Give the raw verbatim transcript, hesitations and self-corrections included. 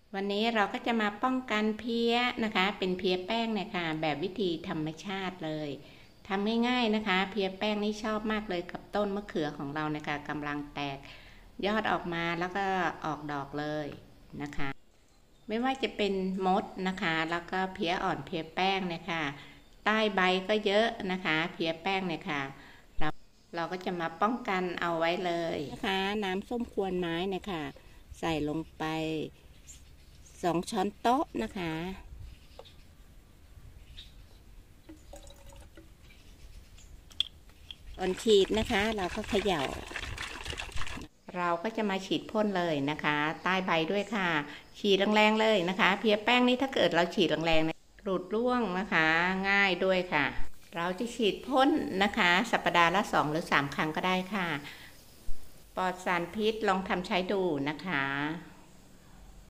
วันนี้เราก็จะมาป้องกันเพี้ยนะคะเป็นเพี้ยแป้งเนี่ยค่ะแบบวิธีธรรมชาติเลยทำง่ายๆนะคะเพี้ยแป้งนี่ชอบมากเลยกับต้นมะเขือของเรานะคะกำลังแตกยอดออกมาแล้วก็ออกดอกเลยนะคะไม่ว่าจะเป็นมดนะคะแล้วก็เพี้ยอ่อนเพี้ยแป้งเนี่ยค่ะใต้ใบก็เยอะนะคะเพี้ยแป้งเนี่ยค่ะเราเราก็จะมาป้องกันเอาไว้เลยนะคะน้ำส้มควนไม้เนี่ยค่ะใส่ลงไปสองช้อนโต๊ะนะคะก่อนฉีดนะคะเราก็เขย่าเราก็จะมาฉีดพ่นเลยนะคะใต้ใบด้วยค่ะฉีดแรงๆเลยนะคะเพียแป้งนี้ถ้าเกิดเราฉีดแรงๆหลุดร่วงนะคะง่ายด้วยค่ะเราจะฉีดพ่นนะคะสัปดาห์ละสองหรือสามครั้งก็ได้ค่ะปลอดสารพิษลองทำใช้ดูนะคะ